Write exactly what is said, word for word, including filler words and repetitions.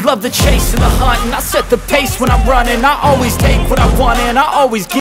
love the chase and the hunt, and I set the pace when I'm running. I always take what I want and I always give.